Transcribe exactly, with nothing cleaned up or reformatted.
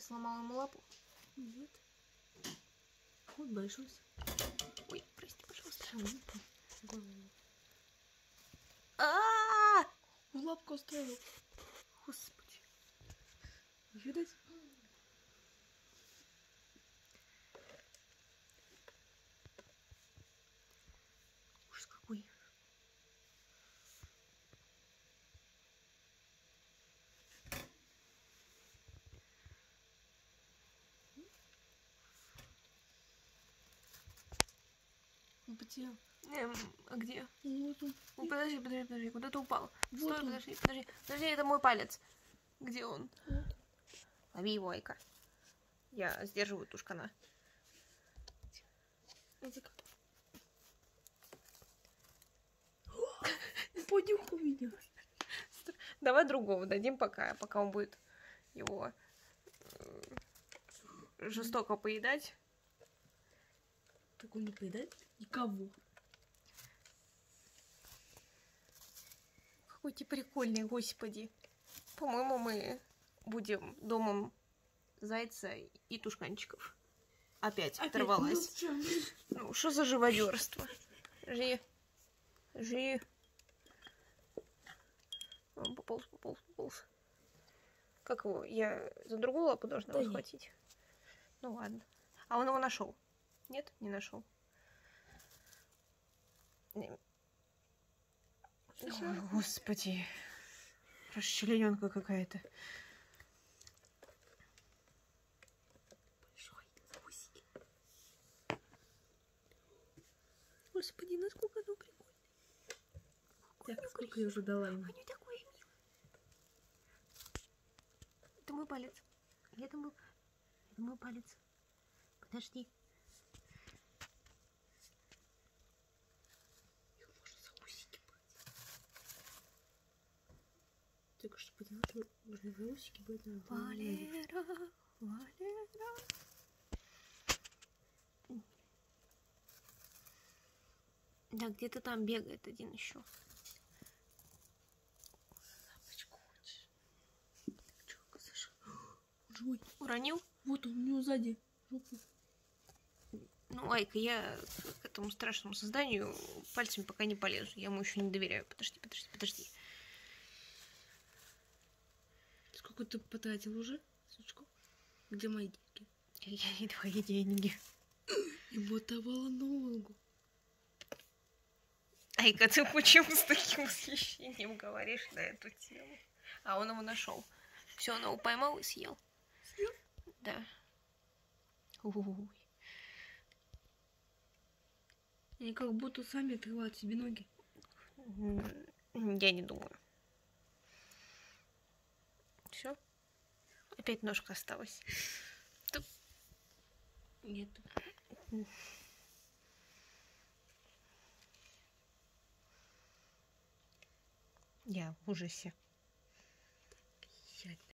сломала ему лапу? Нет. Вот большой. Ой, прости, пожалуйста. А-а-а! Лапку оставил. Господи. Видать? Ужас какой. Он потерял. Эм, а где? Ну, вот он. Ну, подожди, подожди, подожди, куда ты упал? Вот Стой, он. подожди, подожди, подожди, это мой палец. Где он? Вот. Лови его, Айка. Я сдерживаю тушкана. Это как? Понюхал меня. Давай другого дадим пока, пока он будет его э, жестоко поедать. Так он не поедает никого. Какой ты прикольный, господи. По-моему, мы будем домом зайца и тушканчиков. Опять, Опять оторвалась. Ну, что за живодерство? Жи. Жи. Он пополз, пополз, пополз. Как его? Я за другую лапу должна Да его нет. схватить? Ну ладно. А он его нашел? Нет, не нашел. Не. Ой, господи. Расчлененка какая-то. Большой усики. Господи, насколько оно прикольно. Так, сколько я уже дала ему? Они такое милое. Это мой палец. Это мой, это мой палец. Подожди. Их можно за усики брать. Только что поняла, что можно за усики брать надо. Валера, Валера. Да, где-то там бегает один еще. Лапочку хочешь? Чё, Саша? Он живой. Уронил? Вот он у него сзади. Жопу. Ну, Айка, я к этому страшному созданию пальцами пока не полезу. Я ему еще не доверяю. Подожди, подожди, подожди. Сколько ты потратил уже, сучку? Где мои деньги? Я не твои деньги. Ему оторвало ногу. Айка, ты почему с таким восхищением говоришь на эту тему? А он его нашел. Все, он его поймал и съел. Съел? Да. Ой. Они как будто сами отрывают себе ноги. Я не думаю. Все? Опять ножка осталась. Нет. Я в ужасе. Сядь.